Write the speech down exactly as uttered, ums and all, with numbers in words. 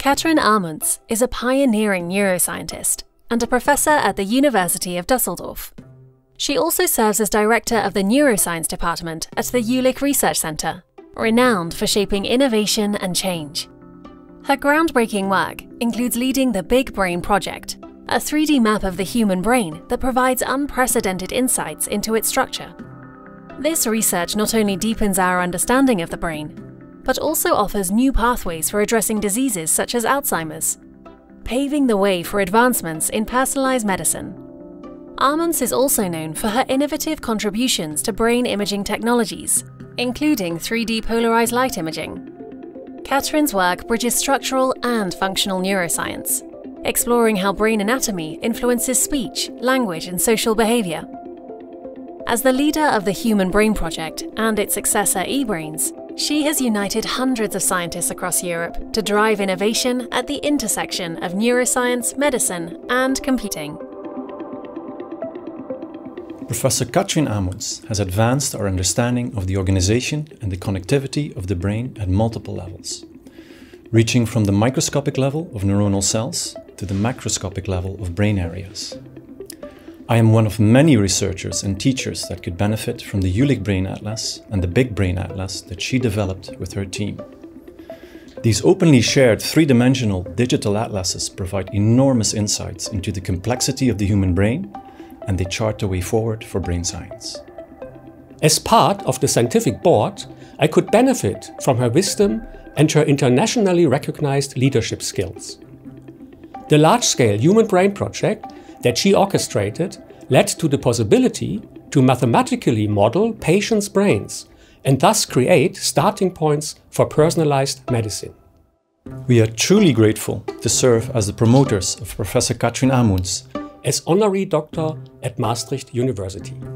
Katrin Amunts is a pioneering neuroscientist and a professor at the University of Düsseldorf. She also serves as director of the Neuroscience Department at the Jülich Research Centre, renowned for shaping innovation and change. Her groundbreaking work includes leading the BigBrain project, a three D map of the human brain that provides unprecedented insights into its structure. This research not only deepens our understanding of the brain, but also offers new pathways for addressing diseases such as Alzheimer's, paving the way for advancements in personalized medicine. Amunts is also known for her innovative contributions to brain imaging technologies, including three D polarized light imaging. Katrin's work bridges structural and functional neuroscience, exploring how brain anatomy influences speech, language, and social behavior. As the leader of the Human Brain Project and its successor EBRAINS, she has united hundreds of scientists across Europe to drive innovation at the intersection of neuroscience, medicine, and computing. Professor Katrin Amunts has advanced our understanding of the organization and the connectivity of the brain at multiple levels, reaching from the microscopic level of neuronal cells to the macroscopic level of brain areas. I am one of many researchers and teachers that could benefit from the Jülich Brain Atlas and the BigBrain Atlas that she developed with her team. These openly shared three-dimensional digital atlases provide enormous insights into the complexity of the human brain, and they chart the way forward for brain science. As part of the scientific board, I could benefit from her wisdom and her internationally recognized leadership skills. The large-scale Human Brain project that she orchestrated led to the possibility to mathematically model patients' brains and thus create starting points for personalized medicine. We are truly grateful to serve as the promoters of Professor Katrin Amunts as Honorary Doctor at Maastricht University.